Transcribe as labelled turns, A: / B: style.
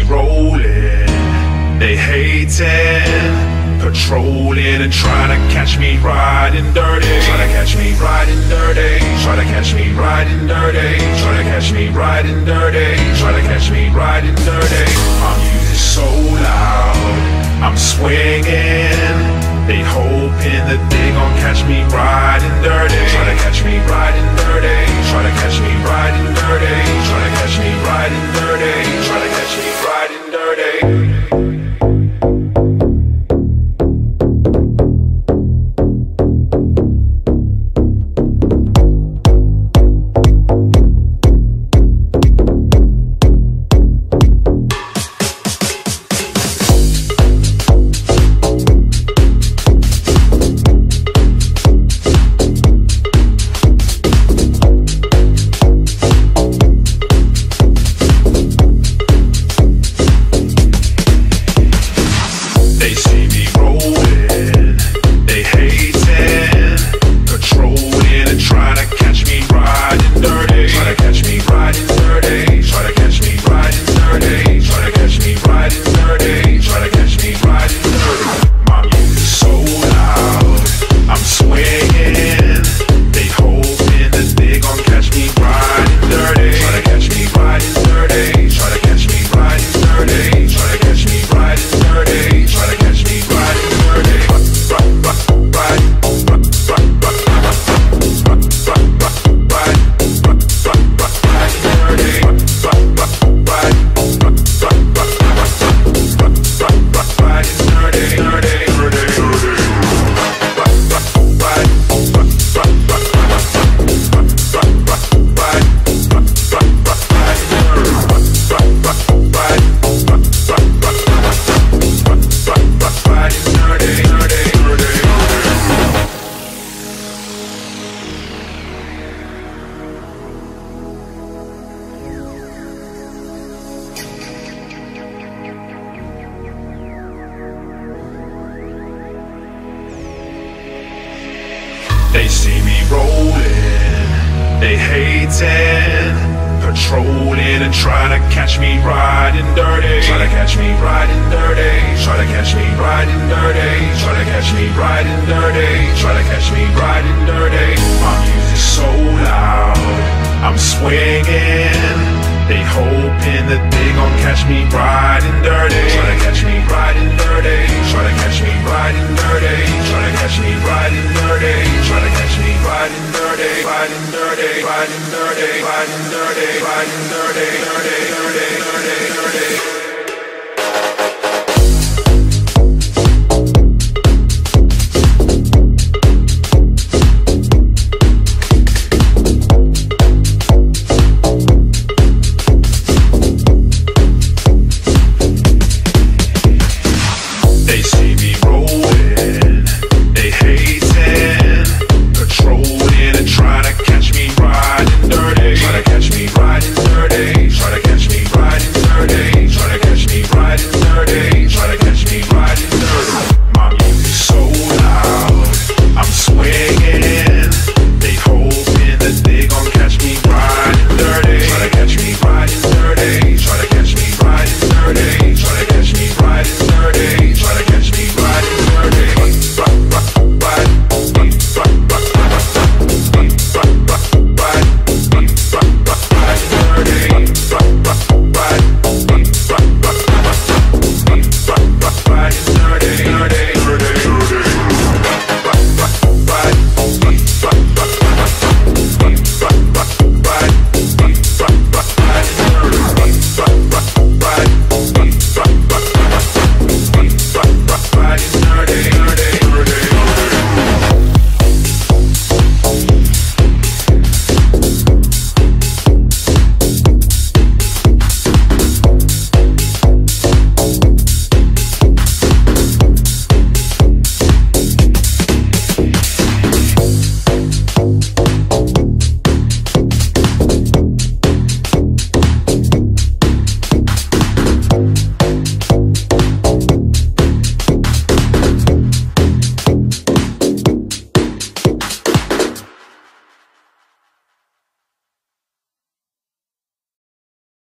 A: rolling, they hating, patrolling and trying to catch me riding dirty. Try to catch me riding dirty. Try to catch me riding dirty. Try to catch me riding dirty. Try to catch me riding dirty. My music's so loud, I'm swinging. They hoping that they gon' catch me riding dirty. Try to catch me riding dirty. Try to catch me riding dirty. Try to catch me riding dirty. Try to catch me riding dirty. They see me rolling, they hating, patrolling and trying to catch me riding dirty. Try to catch me riding dirty. Try to catch me riding dirty. Try to catch me riding dirty. Try to catch me riding dirty. My music's so loud, I'm swinging. They hoping that they gon' catch me riding dirty. Try to catch me riding dirty. Try to catch me riding dirty. Try to catch me riding dirty. Try to catch me riding dirty. Riding dirty. Riding dirty. Riding dirty. Riding dirty. Dirty. Dirty.